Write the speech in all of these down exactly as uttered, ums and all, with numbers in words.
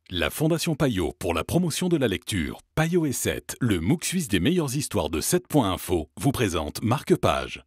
La Fondation Payot pour la promotion de la lecture, Payot et sept, le MOOC suisse des meilleures histoires de sept point info, vous présente Marque-Page.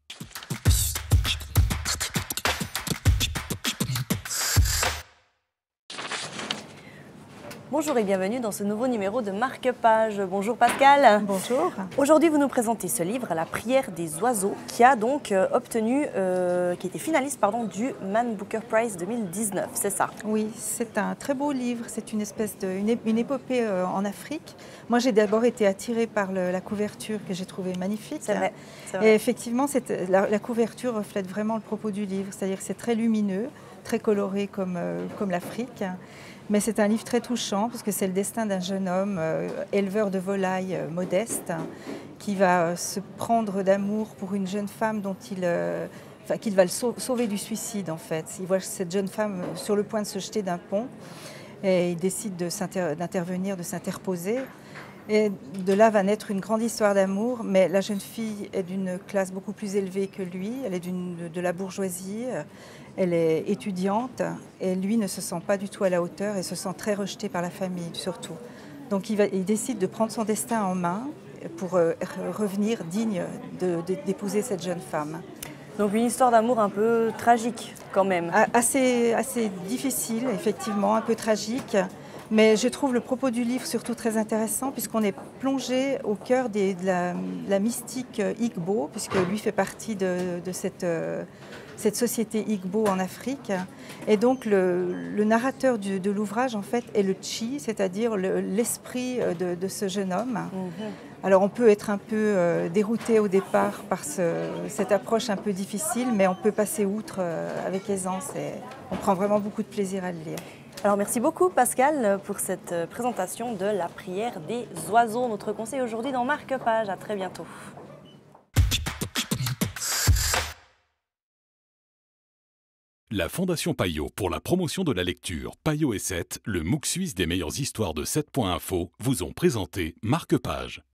Bonjour et bienvenue dans ce nouveau numéro de Marque-Page. Bonjour Pascal. Bonjour. Aujourd'hui, vous nous présentez ce livre, La prière des oiseaux, qui a donc euh, obtenu, euh, qui était finaliste pardon, du Man Booker Prize deux mille dix-neuf, c'est ça? Oui, c'est un très beau livre. C'est une espèce de, une, une épopée euh, en Afrique. Moi, j'ai d'abord été attirée par le, la couverture que j'ai trouvée magnifique. C'est vrai. vrai. Et effectivement, la, la couverture reflète vraiment le propos du livre, c'est-à-dire que c'est très lumineux, très coloré comme, euh, comme l'Afrique. Mais c'est un livre très touchant parce que c'est le destin d'un jeune homme, euh, éleveur de volailles euh, modeste, qui va euh, se prendre d'amour pour une jeune femme dont il, euh, enfin, qu'il va le sauver du suicide en fait. Il voit cette jeune femme sur le point de se jeter d'un pont et il décide de d'intervenir, de s'interposer. Et de là va naître une grande histoire d'amour, mais la jeune fille est d'une classe beaucoup plus élevée que lui, elle est de la bourgeoisie, elle est étudiante et lui ne se sent pas du tout à la hauteur et se sent très rejeté par la famille surtout. Donc il, va, il décide de prendre son destin en main pour euh, revenir digne d'épouser de, de, cette jeune femme. Donc une histoire d'amour un peu tragique quand même. Assez, assez difficile, effectivement, un peu tragique. Mais je trouve le propos du livre surtout très intéressant puisqu'on est plongé au cœur des, de, la, de la mystique Igbo, puisque lui fait partie de, de cette, euh, cette société Igbo en Afrique. Et donc le, le narrateur du, de l'ouvrage en fait est le Chi, c'est-à-dire l'esprit le, de, de ce jeune homme. Mm-hmm. Alors on peut être un peu euh, dérouté au départ par ce, cette approche un peu difficile, mais on peut passer outre euh, avec aisance et on prend vraiment beaucoup de plaisir à le lire. Alors merci beaucoup Pascal pour cette présentation de La prière des oiseaux. Notre conseil aujourd'hui dans Marque-Page. À très bientôt. La Fondation Payot pour la promotion de la lecture, Payot et sept, le MOOC suisse des meilleures histoires de sept point info, vous ont présenté Marque-Page.